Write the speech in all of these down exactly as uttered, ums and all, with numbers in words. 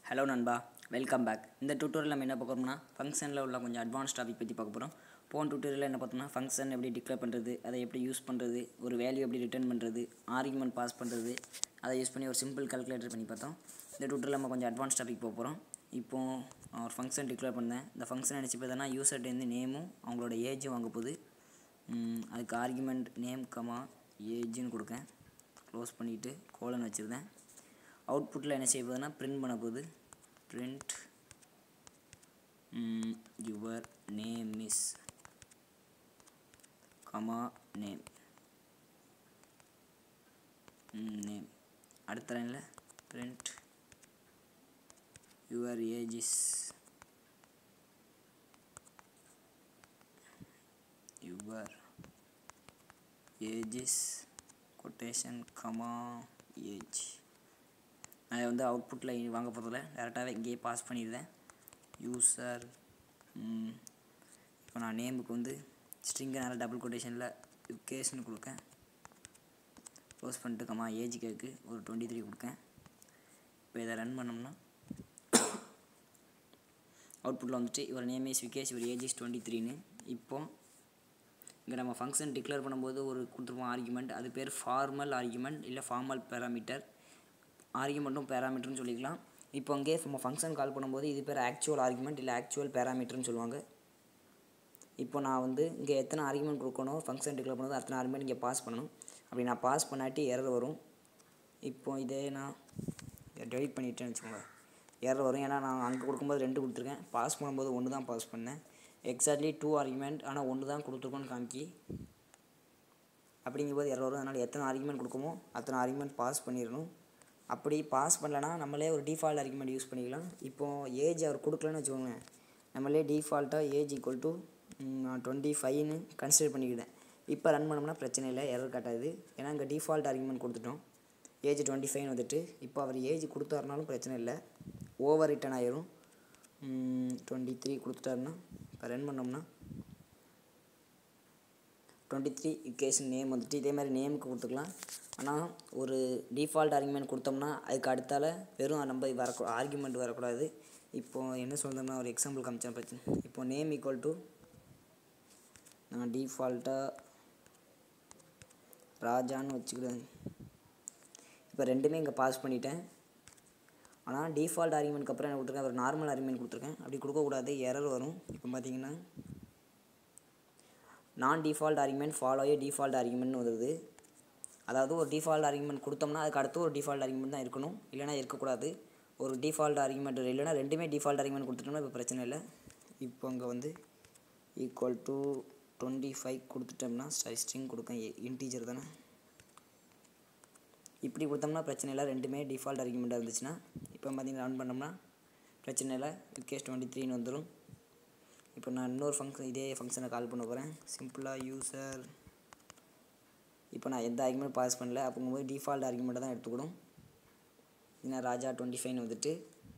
Hello நண்பா, welcome back. இந்த tutorial நம்ம என்ன பார்க்க போகிறோம்னா ஃபங்க்ஷனில் உள்ள கொஞ்சம் அட்வான்ஸ் டாபிக் பற்றி பார்க்க போகிறோம். போன டியூட்டோரியலில் என்ன பார்த்தோம்னா ஃபங்க்ஷன் எப்படி டிக்ளேர் பண்ணுறது, அதை எப்படி யூஸ் பண்ணுறது, ஒரு வேல்யூ எப்படி ரிட்டர்ன் பண்ணுறது, ஆர்குமெண்ட் பாஸ் பண்ணுறது, அதை யூஸ் பண்ணி ஒரு சிம்பிள் கால்குலேட்டர் பண்ணி பார்த்தோம். இந்த டியூட்டோரியல் நம்ம கொஞ்சம் அட்வான்ஸ் டாபிக் போக போகிறோம். இப்போது நான் ஒரு ஃபங்க்ஷன் டிக்ளேர் பண்ணேன். இந்த ஃபங்க்ஷன் நினச்சி பார்த்தோன்னா யூசர்டேருந்து நேமும் அவங்களோட ஏஜும் வாங்க போகுது. அதுக்கு ஆர்குமெண்ட் நேம் கமா ஏஜுன்னு கொடுக்கேன். க்ளோஸ் பண்ணிவிட்டு கோலன் வச்சுருந்தேன். அவுட்புட்டில் என்ன செய்ய போகுதுன்னா பிரிண்ட் பண்ண போகுது. print um, your name is comma name um, name அடுத்த லைனில் print your age is your age is quotation comma age. அதை வந்து அவுட்புட்டில் வாங்க போகிறதில்ல, டேரெக்டாகவே இங்கேயே பாஸ் பண்ணிடுறேன். யூசர் இப்போ நான் நேமுக்கு வந்து ஸ்ட்ரிங்கனால டபுள் கொட்டேஷனில் யுகேஷ்னு கொடுக்கேன். க்ளோஸ் பண்ணிட்டு கமா ஏஜ் கேக்கு ஒரு டுவெண்ட்டி த்ரீ கொடுக்கேன். இப்போ இதை ரன் பண்ணோம்னா அவுட்புட்டில் வந்துட்டு இவர் நேம் இஸ் யுகேஷ், இவர் ஏஜ் இஸ் டுவெண்ட்டி த்ரீன்னு. இப்போ இங்கே நம்ம ஃபங்க்ஷன் டிக்ளேர் பண்ணும்போது ஒரு கொடுத்துருப்போம் ஆர்குமெண்ட், அது பேர் ஃபார்மல் ஆர்குமெண்ட் இல்லை ஃபார்மல் பேராமீட்டர். ஆர்குமெண்ட்டும் பேராமீட்டர்னு சொல்லிக்கலாம். இப்போ அங்கே நம்ம ஃபங்க்ஷன் கால் பண்ணும்போது இது பேர் ஆக்சுவல் ஆர்குமெண்ட் இல்லை ஆக்சுவல் பேராமீட்டர்னு சொல்லுவாங்க. இப்போ நான் வந்து இங்கே எத்தனை ஆர்குமெண்ட் கொடுக்கணும் ஃபங்க்ஷன் டிக்ளேர் பண்ணும்போது அத்தனை ஆர்குமெண்ட் இங்கே பாஸ் பண்ணணும். அப்படி நான் பாஸ் பண்ணாட்டி எரர் வரும். இப்போ இதே நான் டெலிட் பண்ணிட்டேன்னு வச்சுக்கோங்க, எரர் வரும். ஏன்னா நான் அங்கே கொடுக்கும்போது ரெண்டு கொடுத்துருக்கேன், பாஸ் பண்ணும்போது ஒன்று தான் பாஸ் பண்ணேன். எக்ஸாக்ட்லி டூ ஆர்குமெண்ட் ஆனால் ஒன்று தான் கொடுத்துருக்கோன்னு காமிக்கி. அப்படிங்கும்போது எரர் வரும். அதனால் எத்தனை ஆர்குமெண்ட் கொடுக்குமோ அத்தனை ஆர்குமெண்ட் பாஸ் பண்ணிடணும். அப்படி பாஸ் பண்ணலன்னா நம்மளே ஒரு டிஃபால்ட் ஆர்குமெண்ட் யூஸ் பண்ணிக்கலாம். இப்போது ஏஜ் அவர் கொடுக்கலன்னு வச்சுக்கோங்க, நம்மளே டிஃபால்ட்டாக ஏஜ் ஈக்குவல் டு நான் டுவெண்ட்டி ஃபைவ்னு கன்சிடர் பண்ணிக்கிட்டேன். இப்போ ரன் பண்ணோம்னா பிரச்சனை இல்லை, எரர் காட்டாது. ஏன்னா இங்கே டிஃபால்ட் ஆர்குமெண்ட் கொடுத்துட்டோம், ஏஜ் டுவெண்ட்டி ஃபைவ்னு வந்துட்டு. இப்போ அவர் ஏஜ் கொடுத்தாருனாலும் பிரச்சனை இல்லை, ஓவர் ரிட்டன் ஆயிரும். டுவெண்ட்டி த்ரீ கொடுத்துட்டாருன்னா இப்போ ரன் பண்ணோம்னா டுவெண்ட்டி த்ரீ யுகேஷன் நேம் வந்துட்டு இதே மாதிரி நேமுக்கு கொடுத்துக்கலாம். ஆனால் ஒரு டிஃபால்ட் ஆர்குமெண்ட் கொடுத்தோம்னா அதுக்கு அடுத்தால வெறும் நம்ம வரக்கூ ஆர்குமெண்ட் வரக்கூடாது. இப்போது என்ன சொல்கிறோம்னா ஒரு எக்ஸாம்பிள் காமிச்சா பிரச்சனை. இப்போ நேம் ஈக்குவல் டு நான் டிஃபால்ட்டாக ராஜான்னு வச்சுக்கிறேன். இப்போ ரெண்டுமே இங்கே பாஸ் பண்ணிட்டேன். ஆனால் டிஃபால்ட் ஆர்குமெண்ட்க்கு அப்புறம் என்ன கொடுத்துருக்கேன், ஒரு நார்மல் ஆர்குமெண்ட் கொடுத்துருக்கேன். அப்படி கொடுக்கக்கூடாது, எரர் வரும். இப்போ பார்த்தீங்கன்னா நான் default argument follow a default ஆர்குமெண்ட்னு வருது. அதாவது ஒரு டிஃபால்ட் ஆர்குமெண்ட் கொடுத்தோம்னா அதுக்கு அடுத்து ஒரு டிஃபால்ட் ஆர்குமெண்ட் தான் இருக்கணும், இல்லைனா இருக்கக்கூடாது. ஒரு டிஃபால்ட் ஆர்குமெண்ட் இல்லைனா ரெண்டுமே டிஃபால்ட் ஆர்குமெண்ட் கொடுத்துட்டோம்னா இப்போ பிரச்சனை இல்லை. இப்போ அங்கே வந்து ஈக்குவல் டு டுவெண்ட்டி ஃபைவ் கொடுத்துட்டோம்னா ஸ்ட்ரிங் கொடுக்கேன், இன்டீஜர் தானே. இப்படி கொடுத்தோம்னா பிரச்சனை இல்லை, ரெண்டுமே டிஃபால்ட் ஆர்குமெண்ட்டாக இருந்துச்சுன்னா. இப்போ பார்த்தீங்கன்னா ரன் பண்ணோம்னா பிரச்சனை இல்லை, யுகேஷ் டுவெண்ட்டி த்ரீன்னு வந்துடும். இப்போ நான் இன்னொரு ஃபங்க்ஷன் இதே ஃபங்க்ஷனை கால் பண்ண போகிறேன். சிம்பிளாக யூசர் இப்போ நான் எந்த ஆர்குமெண்ட் பாஸ் பண்ணல, அப்படிங்கும்போது டிஃபால்ட் ஆர்குமெண்ட்டை தான் எடுத்துக்கணும். ஏன்னா ராஜா டுவெண்ட்டி ஃபைவ்னு வந்துட்டு.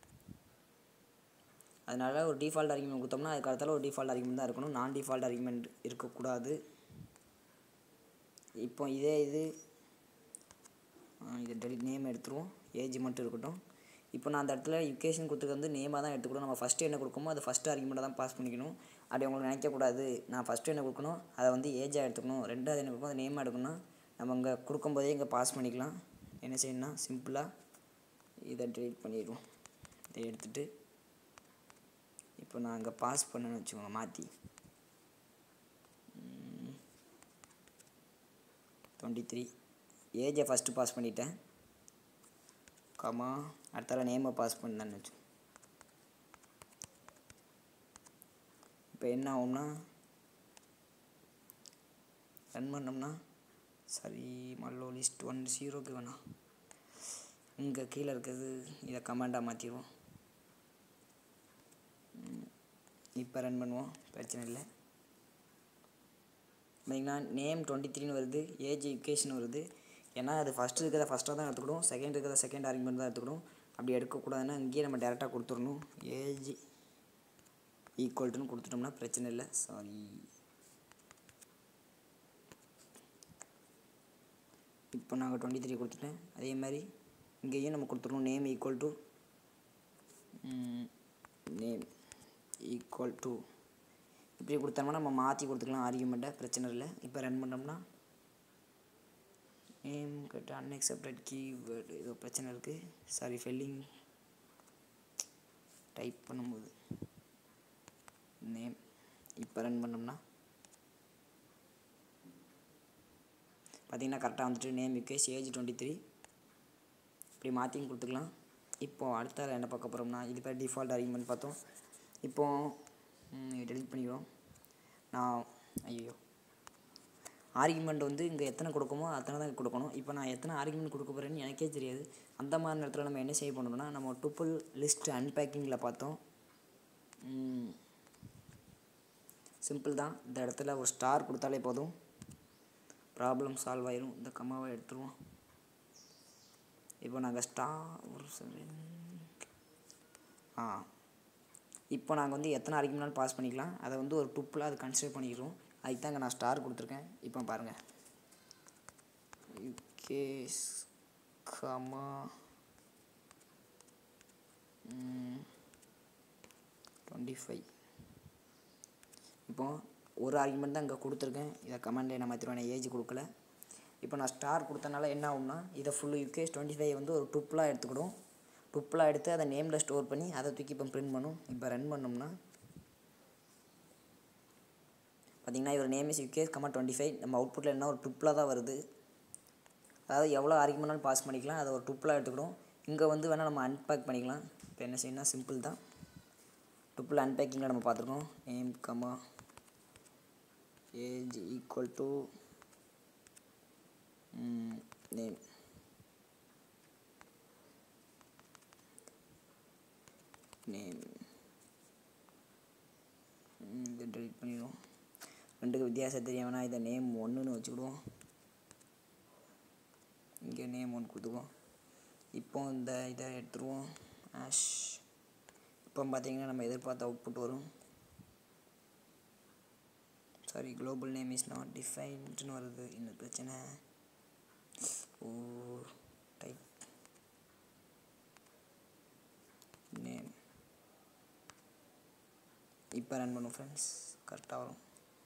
அதனால் ஒரு டிஃபால்ட் ஆர்குமெண்ட் கொடுத்தோம்னா அதுக்கு அடுத்தால ஒரு டிஃபால்ட் ஆர்குமெண்ட் தான் இருக்கணும், நான் டிஃபால்ட் ஆர்குமெண்ட் இருக்கக்கூடாது. இப்போ இதே இது இதை டெலிட் நேம் எடுத்துருவோம், ஏஜ் மட்டும் இருக்கட்டும். இப்போ நான் அந்த இடத்துல யுகேஷன் கொடுத்துருக்கு வந்து நேமாக தான் எடுத்துக்கணும். நம்ம ஃபஸ்ட்டு என்ன கொடுக்கணுமோ அது ஃபஸ்ட்டு ஆர்குமெண்ட்டை தான் பாஸ் பண்ணிக்கணும். அப்படி உங்களுக்கு நினைக்கக்கூடாது நான் ஃபஸ்ட்டு என்ன கொடுக்கணும் அதை வந்து ஏஜாக எடுத்துக்கணும், ரெண்டாவது என்ன கொடுக்கணும் அது நேமாக எடுக்கணும். நம்ம இங்கே கொடுக்கும்போதே இங்கே பாஸ் பண்ணிக்கலாம். என்ன செய்யணும்னா சிம்பிளாக இதை டெலிட் பண்ணிடுவோம். இதை எடுத்துகிட்டு இப்போ நான் இங்கே பாஸ் பண்ணேன்னு வச்சுக்கோங்க, மாற்றி டுவெண்ட்டி த்ரீ ஏஜை ஃபஸ்ட்டு பாஸ் பண்ணிட்டேன், கமா அடுத்தால நேமை பாஸ் பண்ணேன்னு வச்சு. இப்போ என்ன ஆகும்னா ரன் பண்ணோம்னா சரி மல்லோ லிஸ்ட் ஒன் ஜீரோக்கு வேணாம், இங்கே கீழே இருக்கிறது இதை கமாண்டாக மாற்றிடுவோம். இப்போ ரன் பண்ணுவோம், பிரச்சனை இல்லை. பார்த்தீங்கன்னா நேம் டுவெண்ட்டி த்ரீன்னு வருது, ஏஜ் யுகேஷன் வருது. ஏன்னா அது ஃபஸ்ட்டு இருக்கிறத ஃபஸ்ட்டாக தான் எடுத்துக்கணும், செகண்ட் இருக்கிறத செகண்ட் ஆர்குமெண்ட் தான் எடுத்துக்கணும். அப்படி எடுக்கக்கூடாதுன்னா இங்கேயே நம்ம டேரெக்டாக கொடுத்துடணும், ஏஜ் ஈக்குவல்ட்டுன்னு கொடுத்துட்டோம்னா பிரச்சனை இல்லை. சாரி இப்போ நாங்கள் டுவெண்ட்டி த்ரீ கொடுத்துட்டேன். அதே மாதிரி இங்கேயும் நம்ம கொடுத்துருவோம், name equal to equal to இப்படி கொடுத்தோம்னா நம்ம மாற்றி கொடுத்துக்கலாம் ஆர்கியூமெண்ட்டை, பிரச்சனை இல்லை. இப்போ ரன் பண்ணோம்னா நேம் கட் அன்எக்செப்டட் கீவேர்டு ஏதோ பிரச்சனை இருக்குது, சாரி ஃபெல்லிங் டைப் பண்ணும்போது நேம். இப்போ ரன் பண்ணோம்னா பார்த்திங்கன்னா கரெக்டாக வந்துட்டு name Yukesh age twenty three இப்படி மாற்றியும் கொடுத்துக்கலாம். இப்போது அடுத்த என்ன பார்க்க போகிறோம்னா இது பேர் டிஃபால்ட் ஆர்கியூமெண்ட் பார்த்தோம். இப்போது டெலிட் பண்ணிக்கிறோம். நான் ஐயோ ஆர்கியூமெண்ட் வந்து இங்கே எத்தனை கொடுக்குமோ அத்தனை தான் கொடுக்கணும். இப்போ நான் எத்தனை ஆர்கியூமெண்ட் கொடுக்க போகிறேன்னு எனக்கே தெரியாது. அந்த மாதிரி நேரத்தில் நம்ம என்ன செய்ய பண்ணணும்னா நம்ம டுப்பிள் லிஸ்ட் அன்பேக்கிங்கில் பார்த்தோம். சிம்பிள் தான். இந்த இடத்துல ஒரு ஸ்டார் கொடுத்தாலே போதும், ப்ராப்ளம் சால்வ் ஆயிரும். இந்த கம்மாவை எடுத்துருவோம். இப்போ நாங்கள் ஸ்டார் ஒரு ஆ இப்போ நாங்கள் வந்து எத்தனை ஆர்கியூமெண்ட் பாஸ் பண்ணிக்கலாம், அதை வந்து ஒரு டுப்பில் அது கன்சிடர் பண்ணிக்கிறோம். அதுக்கு தாங்க நான் ஸ்டார் கொடுத்துருக்கேன். இப்போ பாருங்கள் யுகேஷ் கமா டுவெண்ட்டி ஃபைவ். இப்போ ஒரு ஆர்கியூமெண்ட் தான் இங்கே கொடுத்துருக்கேன். இதை கமெண்ட் என்ன மாற்றிடுவேன், ஏஜ் கொடுக்கல. இப்போ நான் ஸ்டார் கொடுத்தனால என்ன ஆகும்னா இதை ஃபுல்லு யுகேஷ் டுவெண்ட்டி ஃபைவ் வந்து ஒரு டுப்பிளாக எடுத்துக்கிடும். டுப்பிளாக எடுத்து அதை நேமில் ஸ்டோர் பண்ணி அதை தூக்கி இப்போ பிரிண்ட் பண்ணும். இப்போ ரன் பண்ணோம்னா பார்த்திங்கன்னா இவர் name is Yugesh comma twenty five. நம்ம அவுட்புட்டில் என்ன ஒரு டுப்பிளாக தான் வருது. அதாவது எவ்வளோ ஆர்கியூமெண்ட்னாலும் பாஸ் பண்ணிக்கலாம், அதை ஒரு டுப்பிளாக எடுத்துக்கிடும். இங்கே வந்து வேணால் நம்ம அன்பேக் பண்ணிக்கலாம். இப்போ என்ன செய்யணும்னா சிம்பிள் தான். டுப்பிள் அன்பேக்கிங்கில் நம்ம பார்த்துருக்கோம். Name comma age equal to name. Name இதை டெலிட் பண்ணிடுவோம். ரெண்டுக்கு வித்தியாசம் தெரியாமனா இதை நேம் ஒன்றுன்னு வச்சுக்கிடுவோம். இங்கே நேம் ஒன்று கொடுத்துக்குவோம். இப்போ இந்த இதை எடுத்துருவோம் ஆஷ். இப்போ பார்த்திங்கன்னா நம்ம எதிர்பார்த்த அவுட்புட் வரும். Sorry global name is not டிஃபைன்ட்னு வருது. இன்னும் பிரச்சனை. Oh type name. இப்போ ரன் பண்ணுவோம் ஃப்ரெண்ட்ஸ், கரெக்டாக வரும்.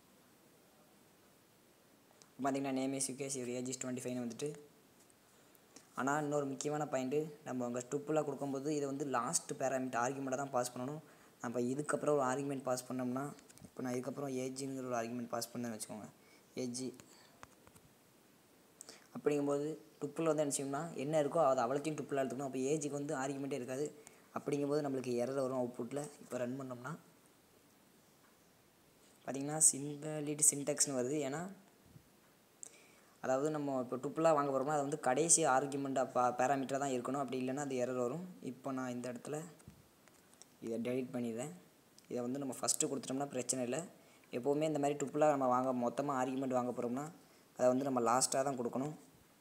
பார்த்திங்கன்னா நேம் இஸ் யுகேஷ் இவர் ஏஜ் இஸ் டுவெண்ட்டி ஃபைவ்னு வந்துட்டு. ஆனால் இன்னொரு முக்கியமான பாயிண்ட்டு, நம்ம அங்கே டுப்பிளாக கொடுக்கும்போது இதை வந்து லாஸ்ட் பேராமீட்டர் ஆர்கியூமெண்ட்டை தான் பாஸ் பண்ணணும். நம்ம இதுக்கப்புறம் ஒரு ஆர்கியூமெண்ட் பாஸ் பண்ணோம்னா இப்போ நான் இதுக்கப்புறம் ஏஜிங்கிற ஒரு ஆர்கியூமெண்ட் பாஸ் பண்ணேன்னு வச்சுக்கோங்க, ஏஜி. அப்படிங்கும்போது டுப்பில் வந்து என்ன செய்யணும்னா என்ன இருக்கோ அதை அவ்வளோத்தையும் டுப்பில் எடுத்துக்கணும். அப்போ ஏஜுக்கு வந்து ஆர்கியூமெண்ட்டே இருக்காது. அப்படிங்கும்போது நம்மளுக்கு எரர் வரும் அவுட்புட்டில். இப்போ ரன் பண்ணோம்னா பார்த்திங்கன்னா சின்வாலிட் சின்டெக்ஸ்னு வருது. ஏன்னா அதாவது நம்ம இப்போ டுப்பிளாக வாங்க போகிறோம்னா அது வந்து கடைசி ஆர்கியூமெண்ட்டாக பா பேராமீட்டராக தான் இருக்கணும். அப்படி இல்லைன்னா அது எரர் வரும். இப்போ நான் இந்த இடத்துல இதை டெலிட் பண்ணிடுறேன். இதை வந்து நம்ம ஃபஸ்ட்டு கொடுத்துட்டோம்னா பிரச்சனை இல்லை. எப்போவுமே இந்த மாதிரி டுப்பிளாக நம்ம வாங்க மொத்தமாக ஆர்கியூமெண்ட் வாங்க போகிறோம்னா அதை வந்து நம்ம லாஸ்ட்டாக தான் கொடுக்கணும்.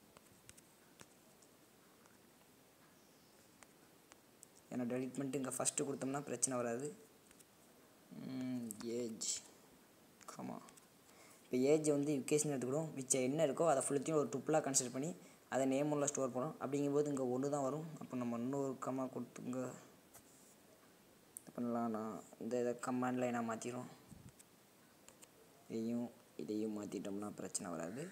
ஏன்னா டெலிட் பண்ணிட்டு இங்கே ஃபஸ்ட்டு கொடுத்தோம்னா பிரச்சனை வராது. ஏஜ் கமா இப்போ ஏஜ் வந்து யுகேஷ்னு எடுத்துக்கிடும். மிச்சம் என்ன இருக்கோ அதை ஃபுல்லையும் ஒரு டுப்பிளாக கன்சிடர் பண்ணி அதை நேம் உள்ள ஸ்டோர் பண்ணணும். அப்படிங்கும்போது இங்கே ஒன்று தான் வரும். அப்போ நம்ம இன்னொரு கமா கொடுத்துங்க பண்ணலாம். நான் இந்த இதை கமாண்ட் லைனாக மாற்றிடும். இதையும் இதையும் மாற்றிட்டோம்னா பிரச்சனை வராது.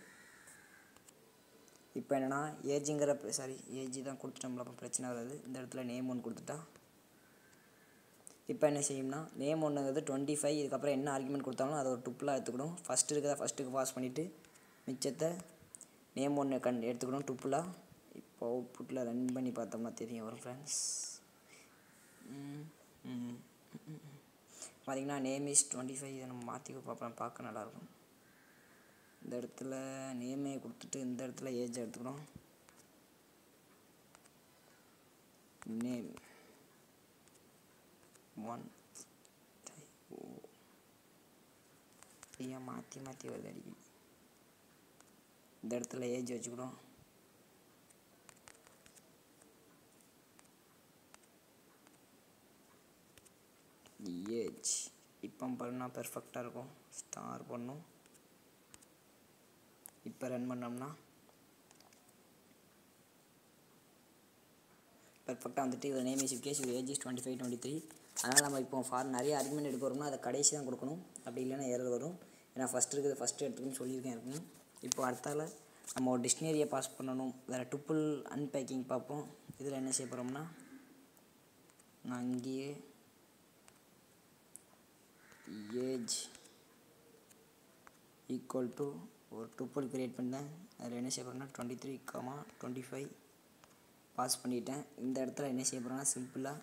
இப்போ என்னென்னா ஏஜுங்கிற சாரி ஏஜ் தான் கொடுத்துட்டோம்ல, அப்போ பிரச்சனை வராது. இந்த இடத்துல நேம் ஒன்று கொடுத்துட்டா இப்போ என்ன செய்யும்னா நேம் ஒன்றுங்கிறது டுவெண்ட்டி ஃபைவ். இதுக்கப்புறம் என்ன ஆர்கியூமெண்ட் கொடுத்தாலும் அதை ஒரு டுப்பிளாக எடுத்துக்கணும். ஃபஸ்ட்டு இருக்கிறத ஃபஸ்ட்டுக்கு பாஸ் பண்ணிவிட்டு மிச்சத்தை நேம் ஒன்று கண் எடுத்துக்கணும் டுப்பிளாக. இப்போ அவுட்புட்டில் ரன் பண்ணி பார்த்தோம்னா தெரியும் வரும் ஃப்ரெண்ட்ஸ். பார்த்திங்கன்னா நேம் இஸ் டுவெண்ட்டி ஃபைவ். இதை நம்ம மாற்றி பார்ப்போம், பார்க்க நல்லாயிருக்கும். இந்த இடத்துல நேமே கொடுத்துட்டு இந்த இடத்துல ஏஜ் எடுத்துக்கணும். நேம் ஒன் ஏன் மாற்றி மாற்றி வருது அடிக்கடி. இந்த இடத்துல ஏஜ் வச்சுக்கணும். ஏஜ் இப்போ பண்ணால் பெர்ஃபெக்டாக இருக்கும். ஸ்டார் பண்ணும். இப்போ ரன் பண்ணோம்னா பர்ஃபெக்டாக வந்துட்டு இவர் நேம் இஸ் விகேஷ், இவர் age is twenty five twenty three. அதனால் நம்ம இப்போ ஃபார் நிறைய ஆர்குமெண்ட் எடுக்க வரோம்னா அதை கடைசி தான் கொடுக்கணும், அப்படி இல்லைன்னா எரர் வரும். ஏன்னா ஃபஸ்ட் இருக்குது ஃபஸ்ட்டு எடுத்துக்கணும்னு சொல்லியிருக்கேன் இருக்குன்னு. இப்போ அடுத்தால நம்ம ஒரு டிக்ஷனரியை பாஸ் பண்ணணும். வேறு டுப்பிள் அன்பேக்கிங் பார்ப்போம். இதில் என்ன செய்ய போகிறோம்னா நான் இங்கேயே ஏஜ் ஈக்குவல் டு ஒரு டுப்பிள் க்ரியேட் பண்ணேன். அதில் என்ன செய்ய போகிறோம்னா twenty three comma twenty five pass பண்ணிட்டேன். இந்த இடத்துல என்ன செய்ய போகிறோம்னா சிம்பிளாக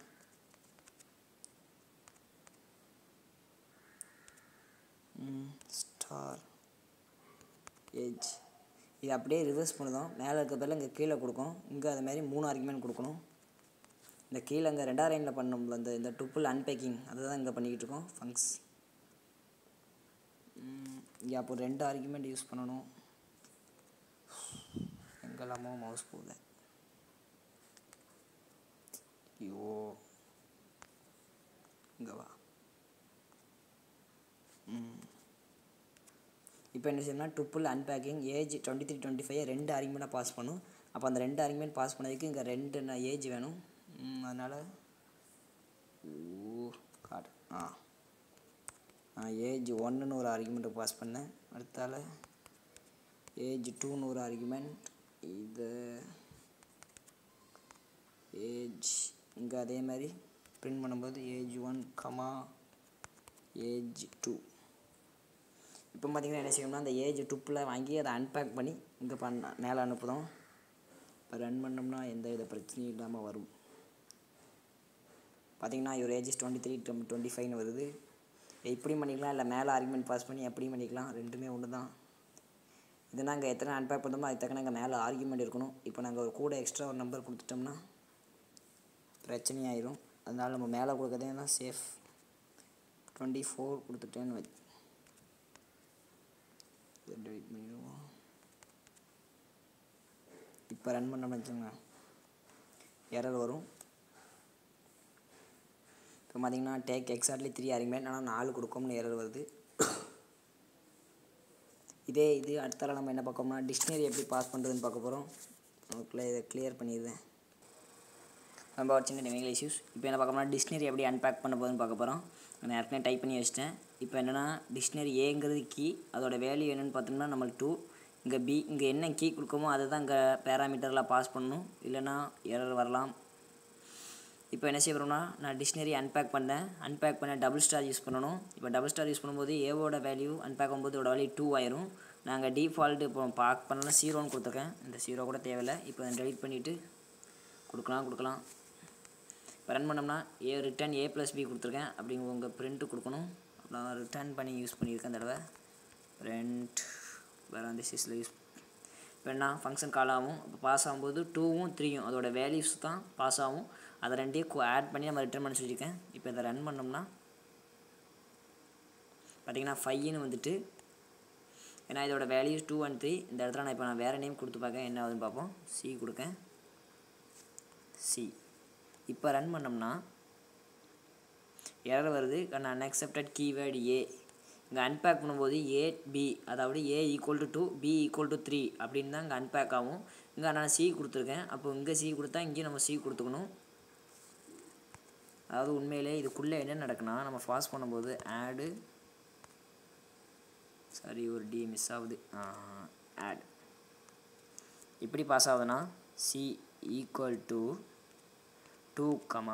ஸ்டார் ஏஜ் இது அப்படியே ரிவர்ஸ் பண்ணுதோம். மேலே இருக்க பேரில் இங்கே கீழே கொடுக்கும். இங்கே அது மாதிரி மூணு ஆர்குமெண்ட் கொடுக்கணும். இந்த கீழே இங்கே ரெண்டாவது லைனில் பண்ணோம்ல அந்த இந்த டுப்பிள் அன்பேக்கிங் அதை தான் இங்கே பண்ணிக்கிட்டு இருக்கோம். ஃபங்க்ஸ் இங்கே அப்போ ரெண்டு ஆர்குமெண்ட் யூஸ் பண்ணணும். எங்கெல்லாமோ மவுஸ் போகுது. ஐயோ இங்கே வா. இப்போ என்ன செய்யணும்னா tuple unpacking age twenty three twenty five ரெண்டு ஆர்குமெண்ட்டாக பாஸ் பண்ணும். அப்போ அந்த ரெண்டு ஆர்குமெண்ட் பாஸ் பண்ணதுக்கு இங்கே ரெண்டு ஏஜ் வேணும். அதனால் ஓ காட் ஆ நான் ஏஜ் ஒன்றுன்னு ஒரு ஆர்குமெண்ட்டை பாஸ் பண்ணேன். அடுத்தால ஏஜ் டூன்னு ஒரு ஆர்குமெண்ட். இது ஏஜ் இங்கே அதே மாதிரி பிரிண்ட் பண்ணும்போது age one comma age two. இப்போ பார்த்திங்கன்னா என்ன செய்யணும்னா அந்த ஏஜ் டுப்பில் வாங்கி அதை அன்பேக் பண்ணி இங்கே பண்ண மேலே அனுப்புதோம். இப்போ ரன் பண்ணோம்னா எந்த வித பிரச்சனையும் இல்லாமல் வரும். பார்த்திங்கன்னா இவர் ஏஜ் டுவெண்ட்டி த்ரீ டுவெண்ட்டி ஃபைவ்னு வருது. இப்படியும் பண்ணிக்கலாம், இல்லை மேலே ஆர்குமெண்ட் பாஸ் பண்ணி எப்படியும் பண்ணிக்கலாம். ரெண்டுமே ஒன்று தான். இதுனா இங்கே எத்தனை அன்பேக் பண்ணோமோ அது தக்கன இங்கே மேலே ஆர்குமெண்ட் இருக்கணும். இப்போ நாங்கள் ஒரு கூட எக்ஸ்ட்ரா ஒரு நம்பர் கொடுத்துட்டோம்னா பிரச்சனையாயிரும். அதனால் நம்ம மேலே கொடுக்கறதே தான் சேஃப். டுவெண்ட்டி ஃபோர் கொடுத்துட்டேன்னு வச்சு டெலிட் பண்ணிடுவோம். இப்போ ரன் பண்ண வச்சுங்க எரர் வரும். இப்போ பார்த்தீங்கன்னா டேக் எக்ஸாக்ட்லி த்ரீ ஆர்குமெண்ட் ஆனால் நாலு கொடுக்கோம்னு எரர் வருது. இதே இது அடுத்தால நம்ம என்ன பார்க்கோம்னா டிக்ஷனரி எப்படி பாஸ் பண்ணுறதுன்னு பார்க்க போகிறோம். நமக்குள்ளே இதை கிளியர் பண்ணிடுறேன். நம்ம ஒரு சின்ன டெக்னிக்கல் இஷ்யூஸ். இப்போ என்ன பார்க்கணும்னா டிக்ஷனரி எப்படி அன்பேக் பண்ண போகுதுன்னு பார்க்க போகிறோம். நான் ஏற்கனவே டைப் பண்ணி வச்சிட்டேன். இப்போ என்னென்னா டிக்ஷனரி ஏங்கிறது கீ, அதோட வேல்யூ என்னென்னு பார்த்தோம்னா நம்மளுக்கு டூ. இங்கே பி இங்கே என்ன கீ கொடுக்கமோ அதை தான் இங்கே பேராமீட்டரில் பாஸ் பண்ணணும், இல்லைனா எரர் வரலாம். இப்போ என்ன செய்ய போகிறோம்னா நான் டிக்ஷனரி அன்பேக் பண்ணேன். அன்பேக் பண்ண டபுள் ஸ்டார் யூஸ் பண்ணணும். இப்போ டபுள் ஸ்டார் யூஸ் பண்ணும்போது ஏவோட வேல்யூ அன்பேக் பண்ணும்போது இதோட வேல்யூ டூ ஆயிரும். நாங்கள் டிஃபால்ட்டு இப்போ பார்க் பண்ணலாம் ஜீரோன்னு கொடுத்துருக்கேன். இந்த ஜீரோ கூட தேவையில்லை. இப்போ அதை டெலிட் பண்ணிவிட்டு கொடுக்கலாம் கொடுக்கலாம் இப்போ ரன் பண்ணோம்னா A return A plus B கொடுத்துருக்கேன். அப்படிங்க உங்கள் பிரிண்ட்டு கொடுக்கணும். நான் ரிட்டர்ன் பண்ணி யூஸ் பண்ணியிருக்கேன் தடவை பிரிண்ட் வேறு அந்த சிஸில் யூஸ். இப்போ என்ன ஃபங்க்ஷன் கால் ஆகும். இப்போ பாஸ் ஆகும்போது டூவும் த்ரீயும் அதோட வேல்யூஸ் தான் பாஸ் ஆகும். அதை ரெண்டையும் ஆட் பண்ணி நம்ம ரிட்டர்ன் பண்ண சொல்லியிருக்கேன். இப்போ இதை ரன் பண்ணோம்னா பார்த்திங்கன்னா ஃபைவ்னு வந்துட்டு, ஏன்னா இதோட வேல்யூஸ் டூ அண்ட் த்ரீ. இந்த இடத்துல நான் இப்போ நான் வேறு நேம் கொடுத்து பார்க்க என்ன ஆகுதுன்னு பார்ப்போம். சி கொடுக்கேன் சி. இப்போ ரன் பண்ணோம்னா எரர் வருது. நான் அன்அக்செப்டட் கீவேர்டு ஏ. இங்கே அன்பேக் பண்ணும்போது ஏ பி, அதாவது A equal to two B equal to three அப்படின்னு தான் இங்கே அன்பேக் ஆகும். இங்கே நான் சி கொடுத்துருக்கேன். அப்போ இங்கே சி கொடுத்தா இங்கேயும் நம்ம சி கொடுத்துக்கணும். அதாவது உண்மையிலே இதுக்குள்ளே என்ன நடக்குன்னா நம்ம பாஸ் பண்ணும்போது ஆடு சாரி ஒரு டி மிஸ் ஆகுது ஆட் இப்படி பாஸ் ஆகுதுன்னா C equal to two comma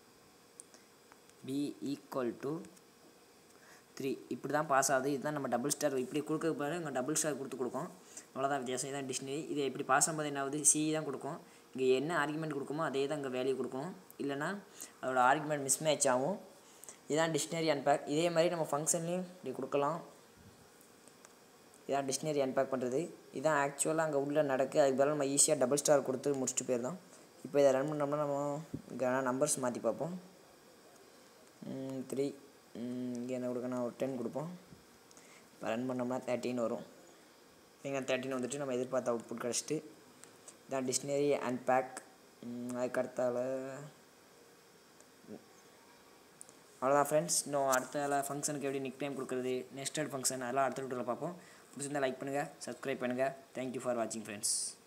B equal to three இப்படி தான் பாஸ் ஆகுது. இதுதான் நம்ம டபுள் ஸ்டார் இப்படி கொடுக்க பாரு இங்கே டபுள் ஸ்டார் கொடுத்து கொடுக்கும். அவ்வளோதான் வித்தியாசம். இதுதான் டிக்ஷனரி. இதை இப்படி பாஸ் ஆகும்போது என்ன ஆகுது சி தான் கொடுக்கும். இங்கே என்ன ஆர்குமெண்ட் கொடுக்குமோ அதே தான் இங்கே வேல்யூ கொடுக்கும். இல்லைனா அதோட ஆர்குமெண்ட் மிஸ் மேட்ச் ஆகும். இதுதான் டிக்ஷனரி அன்பேக். இதே மாதிரி நம்ம ஃபங்க்ஷன்லேயும் இப்படி கொடுக்கலாம். இதான் டிக்ஷனரி அன்பேக் பண்ணுறது. இதுதான் ஆக்சுவலாக அங்கே உள்ளே நடக்குது. அதுக்கு பதிலாக நம்ம ஈஸியாக டபுள் ஸ்டார் கொடுத்து முடிச்சுட்டு போயிடலாம். இப்போ இதை ரன் பண்ணோம்னா நம்ம இங்கே நம்பர்ஸ் மாற்றி பார்ப்போம். த்ரீ இங்கே என்ன கொடுக்கணும் ஒரு டென் கொடுப்போம். இப்போ ரன் பண்ணோம்னா தேர்ட்டின் வரும். இங்கே தேர்ட்டின் வந்துட்டு நம்ம எதிர்பார்த்த அவுட்புட் கிடச்சிட்டு இதான் டிக்ஷனரி அன்பேக். அதுக்கடுத்தால அவ்வளோதான் ஃப்ரெண்ட்ஸ். இன்னும் அடுத்த ஃபங்க்ஷனுக்கு எப்படி நிக் டைம் கொடுக்குறது நெக்ஸ்டட் ஃபங்க்ஷன் அதெல்லாம் அடுத்த வீடியோவில் பார்ப்போம். பிடிச்சிருந்தால் லைக் பண்ணுங்கள், சப்ஸ்கிரைப் பண்ணுங்கள். தேங்க்யூ ஃபார் வாட்சிங் ஃப்ரெண்ட்ஸ்.